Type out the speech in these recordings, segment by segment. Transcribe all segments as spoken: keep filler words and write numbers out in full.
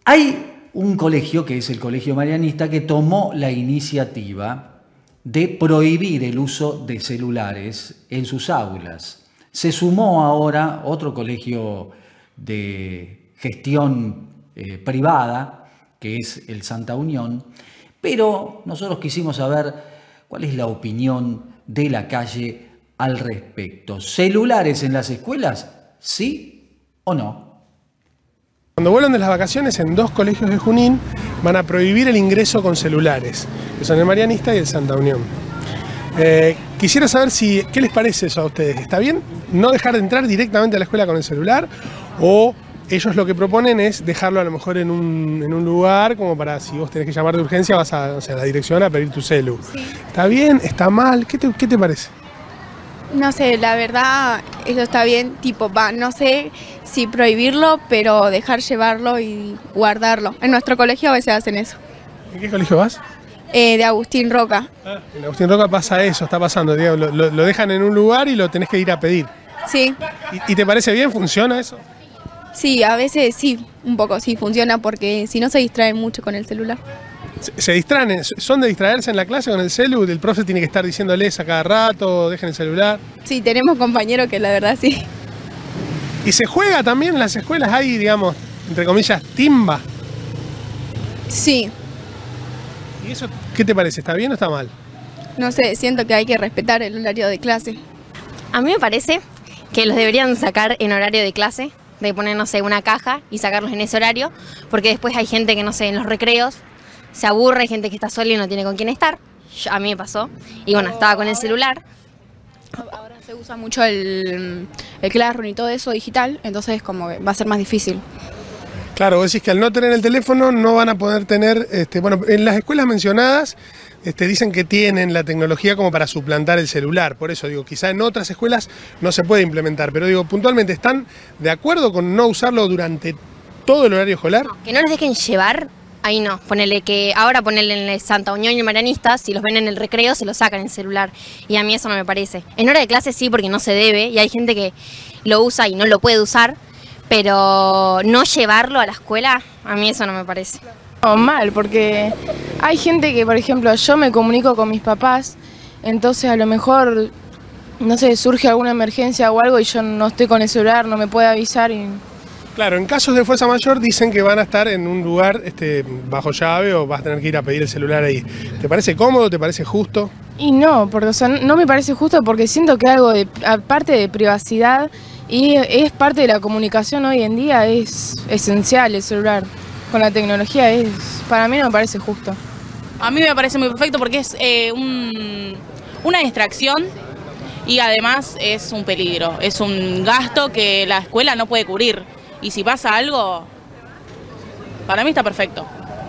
Hay un colegio, que es el Colegio Marianista, que tomó la iniciativa de prohibir el uso de celulares en sus aulas. Se sumó ahora otro colegio de gestión eh, privada, que es el Santa Unión, pero nosotros quisimos saber cuál es la opinión de la calle al respecto. ¿Celulares en las escuelas? ¿Sí o no? Cuando vuelvan de las vacaciones, en dos colegios de Junín van a prohibir el ingreso con celulares, que son el Marianista y el Santa Unión. Eh, quisiera saber si, ¿qué les parece eso a ustedes? ¿Está bien no dejar de entrar directamente a la escuela con el celular? ¿O ellos lo que proponen es dejarlo a lo mejor en un, en un lugar como para, si vos tenés que llamar de urgencia, vas a, o sea, a la dirección a pedir tu celu? Sí. ¿Está bien? ¿Está mal? ¿Qué te, qué te parece? No sé, la verdad, eso está bien, tipo, va, no sé si prohibirlo, pero dejar llevarlo y guardarlo. En nuestro colegio a veces hacen eso. ¿En qué colegio vas? Eh, de Agustín Roca. Ah, en Agustín Roca pasa eso, está pasando, digamos, lo, lo, lo dejan en un lugar y lo tenés que ir a pedir. Sí. ¿Y, y te parece bien? ¿Funciona eso? Sí, a veces sí, un poco sí funciona, porque si no se distraen mucho con el celular. Se, se distraen, son de distraerse en la clase con el celu, el profe tiene que estar diciéndoles a cada rato, dejen el celular. Sí, tenemos compañeros que la verdad sí. ¿Y se juega también en las escuelas? Hay, digamos, entre comillas, timba. Sí. ¿Y eso qué te parece? ¿Está bien o está mal? No sé, siento que hay que respetar el horario de clase. A mí me parece que los deberían sacar en horario de clase, de poner, no sé, una caja y sacarlos en ese horario, porque después hay gente que, no sé, en los recreos se aburre, hay gente que está sola y no tiene con quién estar. Yo, a mí me pasó. Y bueno, estaba con el celular. Ahora se usa mucho el, el Classroom y todo eso digital, entonces como que va a ser más difícil. Claro, vos decís que al no tener el teléfono no van a poder tener, este, bueno, en las escuelas mencionadas este, dicen que tienen la tecnología como para suplantar el celular, por eso digo, quizá en otras escuelas no se puede implementar, pero digo, puntualmente, ¿están de acuerdo con no usarlo durante todo el horario escolar? No, que no los dejen llevar, ahí no, ponele que ahora ponerle en el Santa Unión y el Marianista, si los ven en el recreo se lo sacan en el celular, y a mí eso no me parece. En hora de clase sí, porque no se debe, y hay gente que lo usa y no lo puede usar, pero no llevarlo a la escuela, a mí eso no me parece. No, mal, porque hay gente que, por ejemplo, yo me comunico con mis papás, entonces a lo mejor, no sé, surge alguna emergencia o algo y yo no estoy con el celular, no me puede avisar y... Claro, en casos de fuerza mayor dicen que van a estar en un lugar este, bajo llave o vas a tener que ir a pedir el celular ahí. ¿Te parece cómodo? ¿Te parece justo? Y no, porque o sea, no me parece justo porque siento que algo de, aparte de privacidad y es parte de la comunicación hoy en día, es esencial el celular. Con la tecnología es, para mí no me parece justo. A mí me parece muy perfecto porque es eh, un, una distracción y además es un peligro, es un gasto que la escuela no puede cubrir. Y si pasa algo, para mí está perfecto.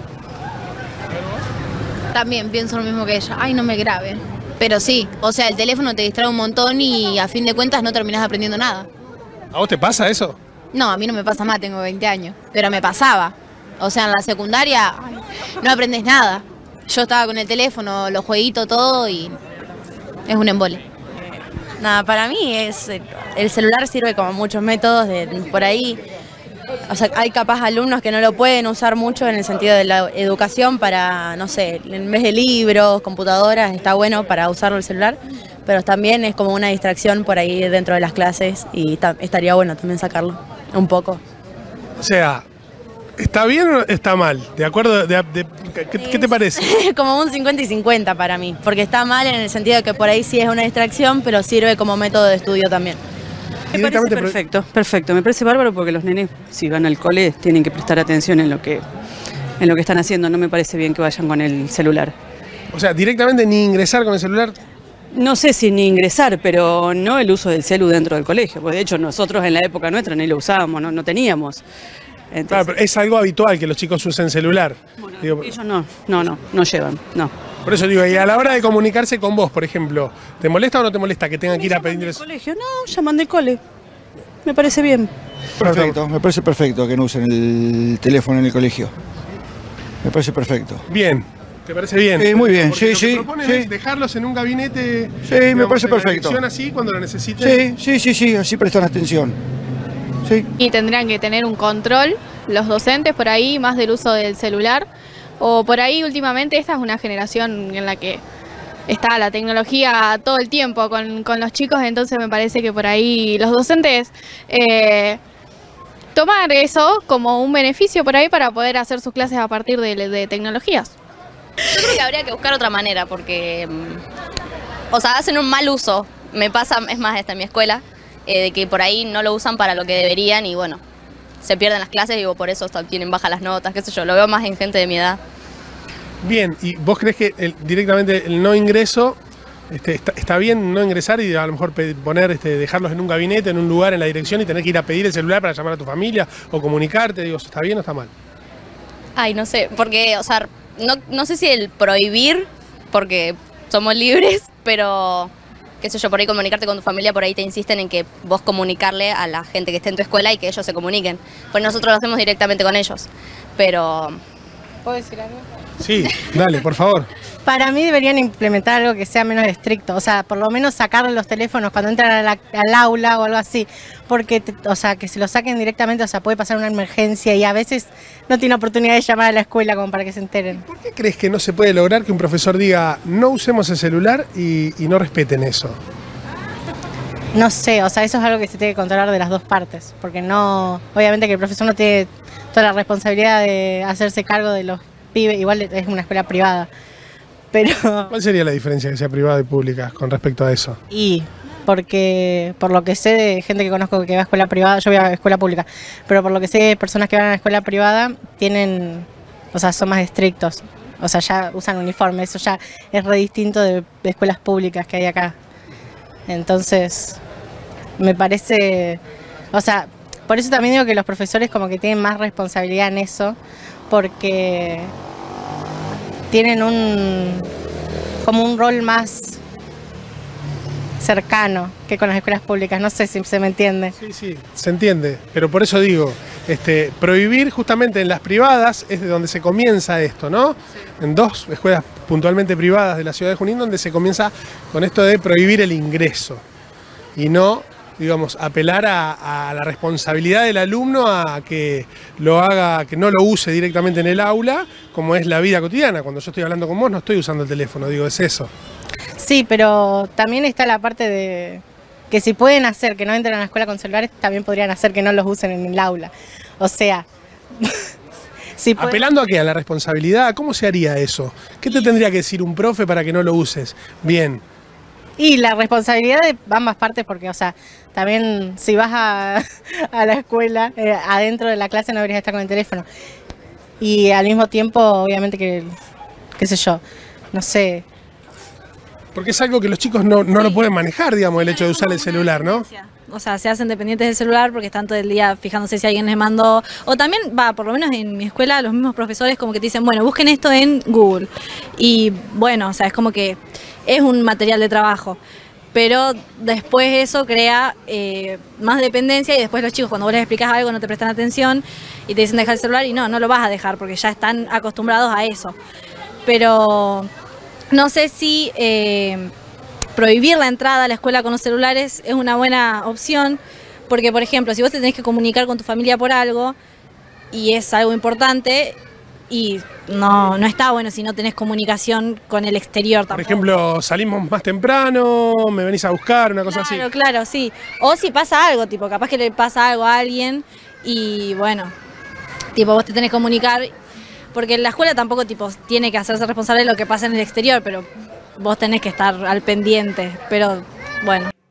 También pienso lo mismo que ella. Ay, no me grabe. Pero sí, o sea, el teléfono te distrae un montón y a fin de cuentas no terminás aprendiendo nada. ¿A vos te pasa eso? No, a mí no me pasa más, tengo veinte años. Pero me pasaba. O sea, en la secundaria no aprendes nada. Yo estaba con el teléfono, los jueguitos, todo y es un embole. Nada, para mí es el celular sirve como muchos métodos de por ahí. O sea, hay capaz alumnos que no lo pueden usar mucho en el sentido de la educación para, no sé, en vez de libros, computadoras, está bueno para usarlo el celular, pero también es como una distracción por ahí dentro de las clases y estaría bueno también sacarlo un poco. O sea, ¿está bien o está mal? ¿De acuerdo? De, de, ¿qué, ¿Qué te parece? Como un cincuenta y cincuenta para mí, porque está mal en el sentido de que por ahí sí es una distracción, pero sirve como método de estudio también. Me parece perfecto, perfecto, me parece bárbaro porque los nenes, si van al cole, tienen que prestar atención en lo que, en lo que están haciendo, no me parece bien que vayan con el celular. O sea, directamente ni ingresar con el celular. No sé si ni ingresar, pero no el uso del celu dentro del colegio, porque de hecho nosotros en la época nuestra ni lo usábamos, no, no teníamos. Entonces, claro, pero es algo habitual que los chicos usen celular. Bueno, digo, ellos no, no, no, no llevan, no. Por eso digo, y a la hora de comunicarse con vos, por ejemplo, ¿te molesta o no te molesta que tengan que ir a pedirles? Colegio? No, llaman del cole. Me parece bien. Perfecto, me parece perfecto que no usen el teléfono en el colegio. Me parece perfecto. Bien. ¿Te parece bien? Sí, muy bien, porque sí, lo que proponen sí. es dejarlos en un gabinete. Sí, digamos, me parece perfecto. Así cuando lo necesiten. Sí, sí, sí, sí, así prestan atención. Sí. Y tendrían que tener un control los docentes por ahí, más del uso del celular, o por ahí últimamente esta es una generación en la que está la tecnología todo el tiempo con, con los chicos, entonces me parece que por ahí los docentes eh, tomar eso como un beneficio por ahí para poder hacer sus clases a partir de, de tecnologías. Yo creo que habría que buscar otra manera porque, o sea, hacen un mal uso. Me pasa, es más, hasta en mi escuela, eh, de que por ahí no lo usan para lo que deberían y bueno, se pierden las clases y digo, por eso tienen bajas las notas, qué sé yo, lo veo más en gente de mi edad. Bien, ¿y vos crees que el, directamente el no ingreso, este, está, está bien no ingresar y a lo mejor poner, este, dejarlos en un gabinete, en un lugar, en la dirección y tener que ir a pedir el celular para llamar a tu familia o comunicarte? Digo, ¿está bien o está mal? Ay, no sé, porque, o sea, no, no sé si el prohibir, porque somos libres, pero, qué sé yo, por ahí comunicarte con tu familia, por ahí te insisten en que vos comunicarle a la gente que esté en tu escuela y que ellos se comuniquen. Pues nosotros lo hacemos directamente con ellos, pero... ¿Puedo decir algo? Sí, dale, por favor. Para mí deberían implementar algo que sea menos estricto, o sea, por lo menos sacarle los teléfonos cuando entran a la, al aula o algo así, porque, te, o sea, que se lo saquen directamente, o sea, puede pasar una emergencia y a veces no tiene oportunidad de llamar a la escuela como para que se enteren. ¿Por qué crees que no se puede lograr que un profesor diga no usemos el celular y, y no respeten eso? No sé, o sea, eso es algo que se tiene que controlar de las dos partes, porque no, obviamente que el profesor no tiene toda la responsabilidad de hacerse cargo de los pibes, igual es una escuela privada, pero... ¿Cuál sería la diferencia que sea privada y pública con respecto a eso? Y porque por lo que sé de gente que conozco que va a escuela privada, yo voy a escuela pública, pero por lo que sé de personas que van a la escuela privada tienen, o sea, son más estrictos, o sea, ya usan uniforme, eso ya es re distinto de, de escuelas públicas que hay acá. Entonces, me parece, o sea, por eso también digo que los profesores como que tienen más responsabilidad en eso, porque tienen un como un rol más cercano que con las escuelas públicas, no sé si se me entiende. Sí, sí, se entiende, pero por eso digo, este, prohibir justamente en las privadas es de donde se comienza esto, ¿no? Sí. En dos escuelas puntualmente privadas de la ciudad de Junín donde se comienza con esto de prohibir el ingreso y no, digamos, apelar a, a la responsabilidad del alumno a que lo haga, que no lo use directamente en el aula, como es la vida cotidiana. Cuando yo estoy hablando con vos no estoy usando el teléfono, digo, es eso. Sí, pero también está la parte de que si pueden hacer que no entren a la escuela con celulares, también podrían hacer que no los usen en el aula. O sea... si pueden... ¿Apelando a qué? ¿A la responsabilidad? ¿Cómo se haría eso? ¿Qué te tendría que decir un profe para que no lo uses? Bien. Y la responsabilidad de ambas partes, porque, o sea, también si vas a, a la escuela, eh, adentro de la clase no deberías estar con el teléfono. Y al mismo tiempo, obviamente que, qué sé yo, no sé... Porque es algo que los chicos no, no sí. lo pueden manejar, digamos, el hecho de usar el celular, ¿no? O sea, se hacen dependientes del celular porque están todo el día fijándose si alguien les mandó... O también, va, por lo menos en mi escuela, los mismos profesores como que te dicen, bueno, busquen esto en Google. Y bueno, o sea, es como que es un material de trabajo. Pero después eso crea eh, más dependencia y después los chicos cuando vos les explicas algo no te prestan atención y te dicen dejar el celular y no, no lo vas a dejar porque ya están acostumbrados a eso. Pero no sé si... Eh, prohibir la entrada a la escuela con los celulares es una buena opción, porque por ejemplo, si vos te tenés que comunicar con tu familia por algo, y es algo importante, y no, no está bueno si no tenés comunicación con el exterior tampoco. Por ejemplo, salimos más temprano, me venís a buscar, una cosa claro, así. Claro, claro, sí. O si pasa algo, tipo, capaz que le pasa algo a alguien, y bueno, tipo, vos te tenés que comunicar, porque la escuela tampoco tipo tiene que hacerse responsable de lo que pasa en el exterior, pero... vos tenés que estar al pendiente, pero bueno.